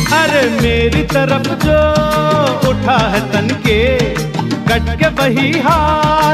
अरे मेरी तरफ जो उठा है तन के, कट के वही हाथ